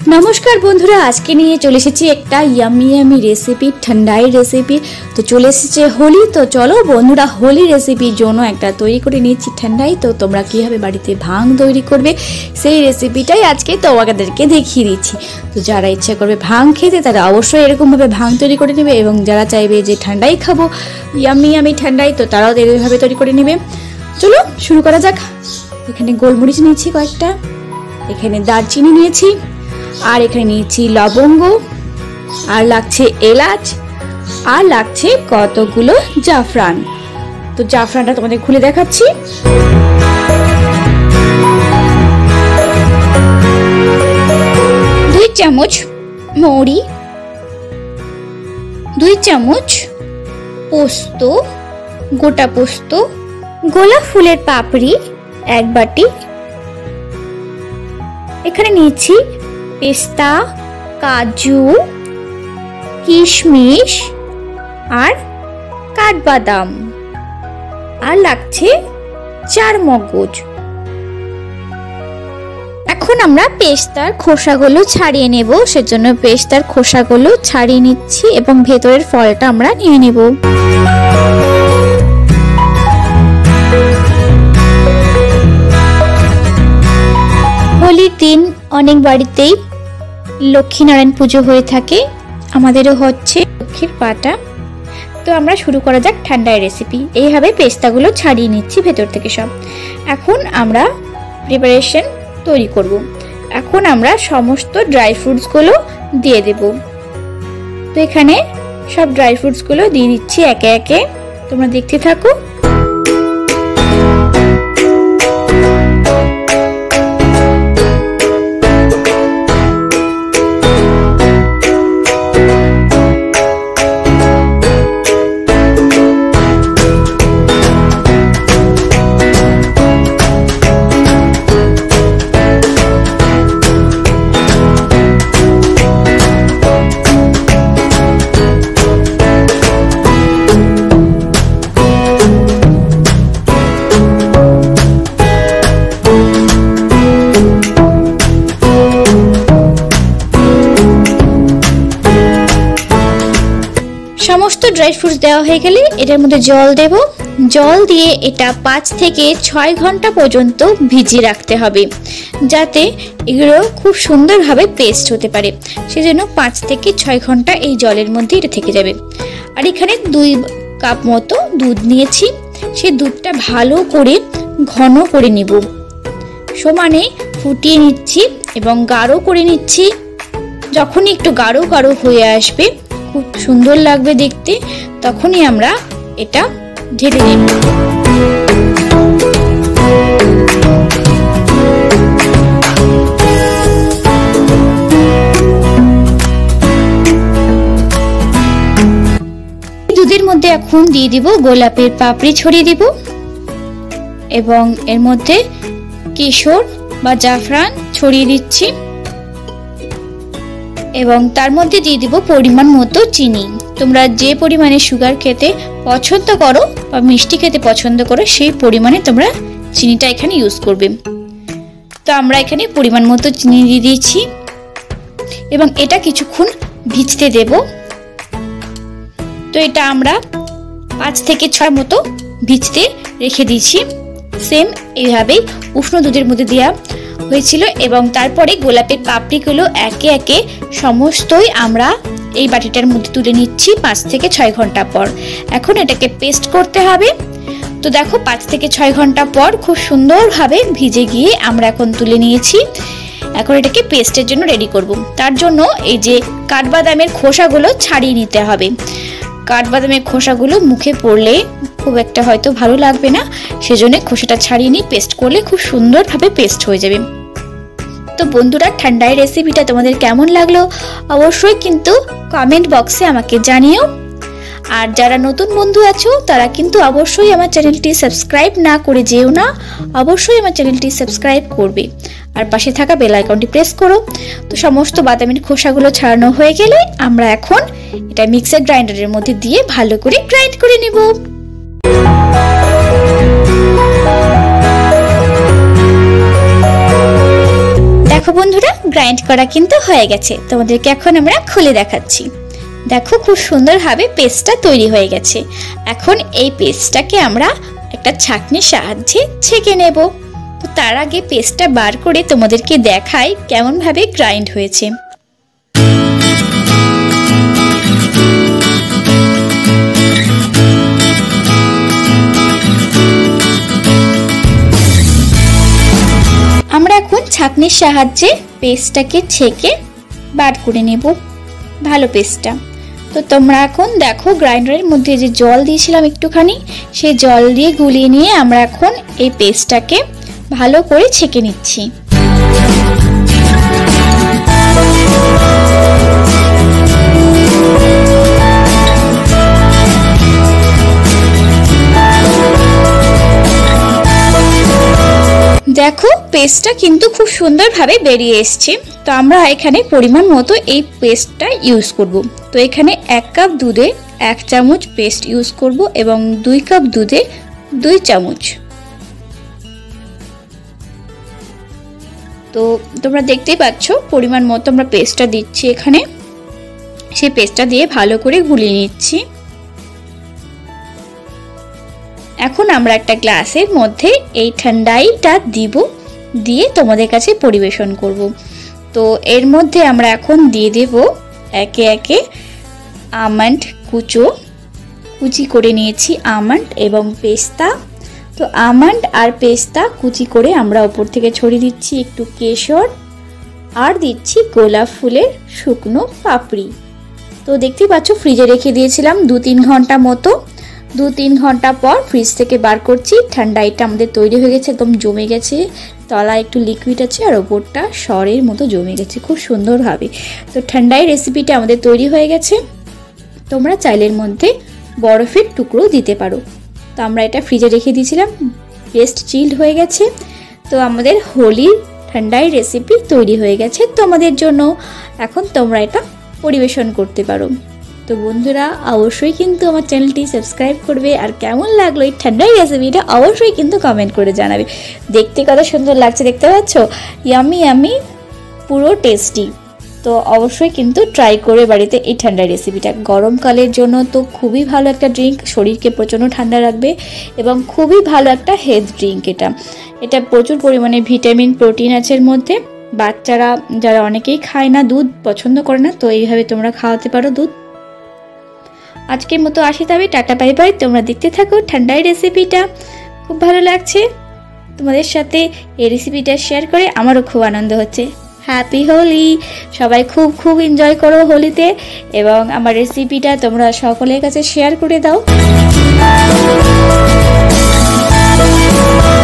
नमस्कार बंधुरा आज के लिए चले एसेছি একটা yummy yummy recipe thandai recipe. তো চলে এসেছে হোলি, তো চলো বন্ধুরা হোলি রেসিপির জন্য একটা তৈরি করে নিচ্ছি ঠান্ডাই। তো তোমরা কিভাবে বাড়িতে ভাং তৈরি করবে সেই রেসিপিটাই আজকে তোমাদেরকে দেখিয়ে দিচ্ছি। তো যারা ইচ্ছা করবে ভাং খেতে তারা অবশ্যই এরকম ভাবে ভাং তৈরি করে নেবে, এবং যারা চাইবে যে ঠান্ডাই খাবো ইয়ামি ইয়ামি ঠান্ডাই তো তারাও এইভাবে তৈরি করে নেবে। চলো শুরু করা যাক। এখানে গোলমরিচ নিয়েছি কয়েকটা, এখানে দারচিনি নিয়েছি, আর এখানে নিয়েছি লবঙ্গ, আর লাগছে এলাচ, আর লাগছে কতগুলো জাফরান। তো জাফরানটা তোমাদের খুলে দেখাচ্ছি। দুই চামচ মৌরি, 2 চামচ পোস্ত, গোটা পোস্ত, গোলাপ ফুলের পাপড়ি 1 বাটি, এখানে নিয়েছি পেস্তা, কাজু, কিশমিশ আর কাঠবাদাম, আর লাগছে 4 মগজ। এখন আমরা পেস্তার খোসাগুলো ছাড়িয়ে নেব, সেজন্য পেস্তার খোসাগুলো ছাড়িয়ে নিচ্ছি এবং ভেতরের ফলটা আমরা নিয়ে নেব। হোলির দিন অনেক বাড়িতেই লক্ষ্মীনারায়ণ পুজো হয়ে থাকে, আমাদেরও হচ্ছে লক্ষ্মীর পাটা। তো আমরা শুরু করা যাক ঠান্ডায় রেসিপি। এইভাবে পেস্তাগুলো ছাড়িয়ে নিচ্ছি ভেতর থেকে সব। এখন আমরা প্রিপারেশন তৈরি করব। এখন আমরা সমস্ত ড্রাই ফ্রুটসগুলো দিয়ে দেব। তো এখানে সব ড্রাই ফ্রুটসগুলো দিয়ে দিচ্ছি একে একে, তোমরা দেখতে থাকো। সমস্ত ড্রাই ফ্রুটস দেওয়া হয়ে গেলে এটার মধ্যে জল দেব। জল দিয়ে এটা 5 থেকে 6 ঘন্টা পর্যন্ত ভিজিয়ে রাখতে হবে, যাতে এগুলো খুব সুন্দরভাবে পেস্ট হতে পারে। সেজন্য 5 থেকে 6 ঘন্টা এই জলের মধ্যে এটা থেকে যাবে। আর এখানে 2 কাপ মতো দুধ নিয়েছি, সেই দুধটা ভালো করে ঘন করে নিব, সমানে ফুটিয়ে নিচ্ছি এবং গাঢ় করে নিচ্ছি। যখনই একটু গাঢ় গাঢ় হয়ে আসবে, খুব সুন্দর লাগবে দেখতে, তখনই আমরা এটা ঢেলে নেব। দুধের মধ্যে এখন দিয়ে দিব গোলাপের পাপড়ি ছড়িয়ে দিব, এবং এর মধ্যে কেশর বা জাফরান ছড়িয়ে দিচ্ছি, এবং তার মধ্যে দিয়ে দিব পরিমাণ মতো চিনি। তোমরা যে পরিমাণে সুগার খেতে পছন্দ করো বা মিষ্টি খেতে পছন্দ করো সেই পরিমাণে তোমরা চিনিটা এখানে ইউজ করবে। তো আমরা এখানে পরিমাণ মতো চিনি দিয়ে দিয়েছি এবং এটা কিছুক্ষণ ভিজতে দেব। তো এটা আমরা 5 থেকে 6 মতো ভিজতে রেখে দিয়েছি। সেম এইভাবেই উষ্ণ দুধের মধ্যে দেওয়া হয়েছিল, এবং তারপরে গোলাপের পাপড়িগুলো একে একে সমস্তই আমরা এই বাটিটার মধ্যে তুলে নিচ্ছি 5 থেকে 6 ঘন্টা পর। এখন এটাকে পেস্ট করতে হবে। তো দেখো 5 থেকে 6 ঘন্টা পর খুব সুন্দরভাবে ভিজে গিয়ে আমরা এখন তুলে নিয়েছি। এখন এটাকে পেস্টের জন্য রেডি করব। তার জন্য এই যে কাঠবাদামের খোসাগুলো ছাড়িয়ে নিতে হবে। কাঠবাদামের খোসাগুলো মুখে পড়লে খুব একটা হয়তো ভালো লাগবে না, সেজন্য খোসাটা ছাড়িয়ে নিয়ে পেস্ট করলে খুব সুন্দরভাবে পেস্ট হয়ে যাবে। তো বন্ধুরা ঠান্ডায় রেসিপিটা তোমাদের কেমন লাগলো অবশ্যই কিন্তু কমেন্ট বক্সে আমাকে জানিও। আর যারা নতুন বন্ধু আছো তারা কিন্তু অবশ্যই আমার চ্যানেলটি সাবস্ক্রাইব না করে যেও না, অবশ্যই আমার চ্যানেলটি সাবস্ক্রাইব করবে আর পাশে থাকা বেল আইকনটি প্রেস করো। তো সমস্ত বাদামের খোসাগুলো ছাড়ানো হয়ে গেলে আমরা এখন এটা মিক্সার গ্রাইন্ডারের মধ্যে দিয়ে ভালো করে গ্রাইন্ড করে নেব। দেখো বন্ধুরা, গ্রাইন্ড করা কিন্তু হয়ে গেছে। তোমাদেরকে এখন আমরা খুলে দেখাচ্ছি। দেখো খুব সুন্দরভাবে পেস্টটা তৈরি হয়ে গেছে। এখন এই পেস্টটাকে আমরা একটা ছাঁকনির সাহায্যে ছেঁকে নেব। তো তার আগে পেস্টটা বার করে তোমাদেরকে দেখাই কেমন ভাবে গ্রাইন্ড হয়েছে। আমরা এখন ছাঁকনির সাহায্যে পেস্টটাকে ছেঁকে বার করে নেব ভালো পেস্টটা। তো তোমরা এখন দেখো গ্রাইন্ডারের মধ্যে যে জল দিয়েছিলাম একটুখানি, সেই জল দিয়ে গুলিয়ে নিয়ে আমরা এখন এই পেস্টটাকে ভালো করে ছেঁকে নিচ্ছি। দেখো পেস্টটা কিন্তু খুব সুন্দরভাবে বেরিয়ে এসছে। তো আমরা এখানে পরিমাণ মতো এই পেস্টটা ইউজ করব। তো এখানে 1 কাপ দুধে 1 চামচ পেস্ট ইউজ করব এবং 2 কাপ দুধে 2 চামচ। তো তোমরা দেখতেই পাচ্ছ পরিমাণ মতো আমরা পেস্টটা দিচ্ছি এখানে। সেই পেস্টটা দিয়ে ভালো করে গুলিয়ে নিচ্ছি। এখন আমরা একটা গ্লাসের মধ্যে এই ঠান্ডাইটা দিব, দিয়ে তোমাদের কাছে পরিবেশন করব। তো এর মধ্যে আমরা এখন দিয়ে দেব একে একে আমন্ড কুচি করে নিয়েছি, আমন্ড এবং পেস্তা। তো আমন্ড আর পেস্তা কুচি করে আমরা উপর থেকে ছড়িয়ে দিচ্ছি একটু কেশর, আর দিচ্ছি গোলাপ ফুলের শুকনো পাপড়ি। তো দেখতেই পাচ্ছ ফ্রিজে রেখে দিয়েছিলাম 2-3 ঘন্টা মতো। 2-3 ঘন্টা পর ফ্রিজ থেকে বার করছি। ঠান্ডাইটা আমাদের তৈরি হয়ে গেছে, একদম জমে গেছে। তলায় একটু লিকুইড আছে আর ওপরটা সরের মতো জমে গেছে খুব সুন্দরভাবে। তো ঠান্ডাই রেসিপিটা আমাদের তৈরি হয়ে গেছে। তোমরা চাইলের মধ্যে বরফের টুকরো দিতে পারো। তো আমরা এটা ফ্রিজে রেখে দিয়েছিলাম, বেস্ট চিল্ড হয়ে গেছে। তো আমাদের হোলি ঠান্ডাই রেসিপি তৈরি হয়ে গেছে তোমাদের জন্য। এখন তোমরা এটা পরিবেশন করতে পারো। তো বন্ধুরা অবশ্যই কিন্তু আমার চ্যানেলটি সাবস্ক্রাইব করবে, আর কেমন লাগলো এই ঠান্ডাই রেসিপিটা অবশ্যই কিন্তু কমেন্ট করে জানাবে। দেখতে কত সুন্দর লাগছে, দেখতে পাচ্ছ, ইয়ামি ইয়ামি, পুরো টেস্টি। তো অবশ্যই কিন্তু ট্রাই করে বাড়িতে এই ঠান্ডা রেসিপিটা। গরমকালের জন্য তো খুবই ভালো একটা ড্রিঙ্ক, শরীরকে প্রচণ্ড ঠান্ডা রাখবে এবং খুবই ভালো একটা হেলথ ড্রিঙ্ক। এটা প্রচুর পরিমাণে ভিটামিন প্রোটিন আছে এর মধ্যে। বাচ্চারা যারা অনেকেই খায় না, দুধ পছন্দ করে না, তো এইভাবে তোমরা খাওয়াতে পারো দুধ। আজকের মতো আসি, তবে টাটা বাই বাই। তোমরা দেখতে থাকো ঠান্ডাই রেসিপিটা। খুব ভালো লাগছে তোমাদের সাথে এই রেসিপিটা শেয়ার করে, আমারও খুব আনন্দ হচ্ছে। হ্যাপি হোলি! সবাই খুব খুব এনজয় করো হোলিতে, এবং আমার রেসিপিটা তোমরা সকলের কাছে শেয়ার করে দাও।